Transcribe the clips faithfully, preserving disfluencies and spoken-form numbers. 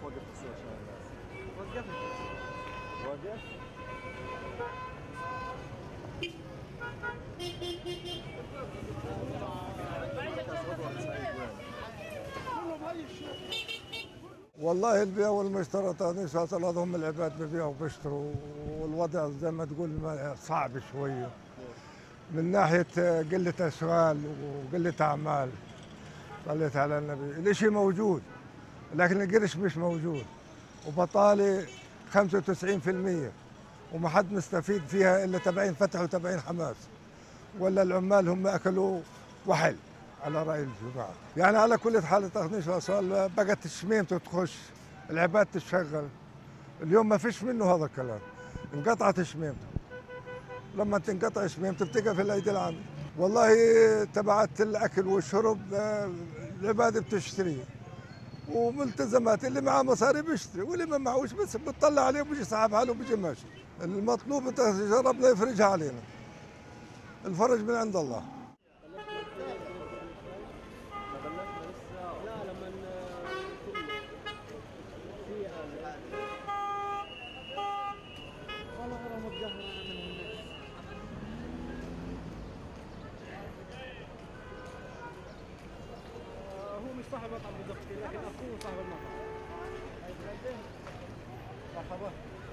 وقف السوق عشان الناس؟ وقفت. وقف؟ والله البيع والمشترى تاني صارت هم العباد ببيعوا وبيشتروا، والوضع زي ما تقول صعب شويه من ناحيه قله اشغال وقله اعمال. صليت على النبي، الاشي موجود لكن القرش مش موجود، وبطاله خمسة وتسعين بالمئة، وما حد مستفيد فيها الا تبعين فتح وتبعين حماس، ولا العمال هم اكلوا وحل على راي الجماعه. يعني على كل حال تغنيش الاصوال بقت الشميمته تخش، العباد تشتغل. اليوم ما فيش منه هذا الكلام، انقطعت شميمته. لما تنقطع شميمته بتقف في الايدي العامله. والله تبعت الاكل والشرب آه، العباد بتشتري، وملتزمات اللي معاه مصاري بيشتري، واللي ما معهوش بس بتطلع عليه وبيجي سحب حاله وبيجي ماشي. المطلوب انت ربنا يفرجها علينا، الفرج من عند الله. هو مش صاحب مطعم بالضبط لكن اخوه صاحب المطعم. مرحبا.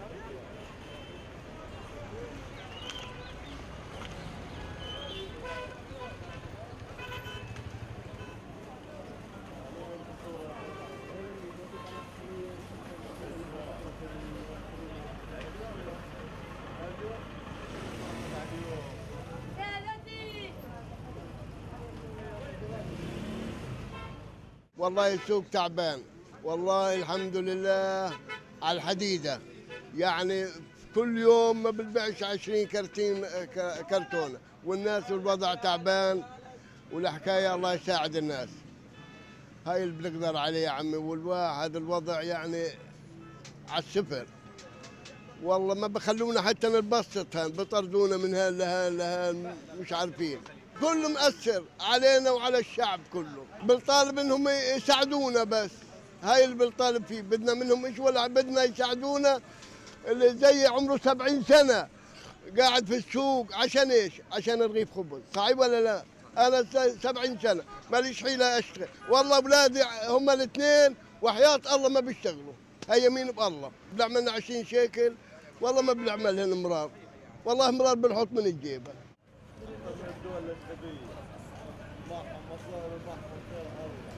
والله السوق تعبان، والله الحمد لله على الحديدة. يعني كل يوم ما بنبيعش عشرين كرتين كرتونة، والناس الوضع تعبان، والحكاية الله يساعد الناس. هاي اللي بنقدر عليه يا عمي، والواحد الوضع يعني على الصفر. والله ما بخلونا حتى نتبسط، هان بطردونا من هان لهان لهان، مش عارفين. كله مأثر علينا وعلى الشعب كله. بنطالب انهم يساعدونا بس، هاي اللي بنطالب فيه. بدنا منهم ايش ولا بدنا يساعدونا. اللي زي عمره سبعين سنة قاعد في السوق عشان ايش؟ عشان رغيف خبز، صحيح ولا لا؟ انا سبعين سنة ماليش حيلة اشتغل، والله اولادي هم الاثنين وحياة الله ما بيشتغلوا. هي يمين بالله بنعملنا عشرين شيكل، والله ما بنعملهن مرار، والله مرار بنحط من الجيبه. الدول الأجنبية معهم مصاري ومعهم خير الله،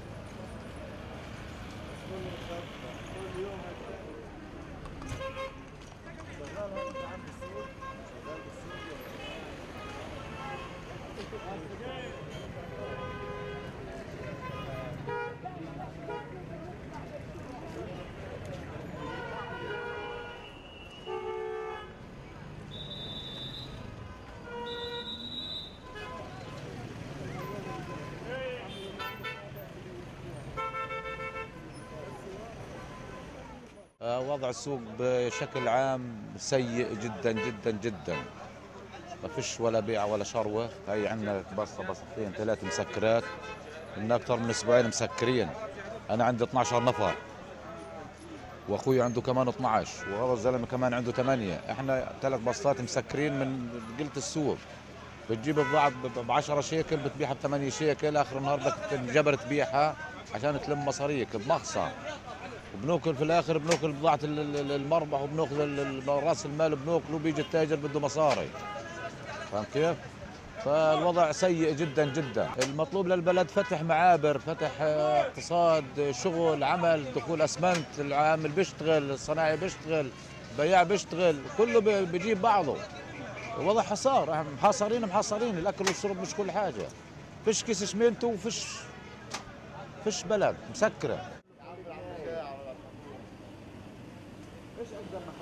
بس كل مشاركة كل يوم هيك. شغال هون أنت عم بالسوق؟ شغال بالسوق ولا؟ وضع السوق بشكل عام سيء جدا جدا جدا. ما فيش ولا بيع ولا شروه. هي عندنا بصه بصتين ثلاث مسكرات، لنا اكثر من اسبوعين مسكرين. انا عندي اثنعش نفر، واخوي عنده كمان اثنعش، وهذا الزلمه كمان عنده ثمانية. احنا ثلاث بسطات مسكرين من قله السوق. بتجيب الضاعة ب عشرة شيكل بتبيعها ب ثمانية شيكل، اخر النهار بدك تنجبر تبيعها عشان تلم مصاريك بمخصر، وبناكل في الاخر بناكل بضاعة المربح، وبناكل راس المال بناكله، وبيجي التاجر بده مصاري. فاهم كيف؟ فالوضع سيء جدا جدا. المطلوب للبلد فتح معابر، فتح اقتصاد، شغل، عمل، دخول اسمنت، العامل بيشتغل، الصناعي بيشتغل، البياع بيشتغل، كله بيجيب بعضه. الوضع حصار، محاصرين محاصرين، الاكل والشرب مش كل حاجه. فيش كيس شمينته، وفيش فيش بلد مسكره. ايش قدم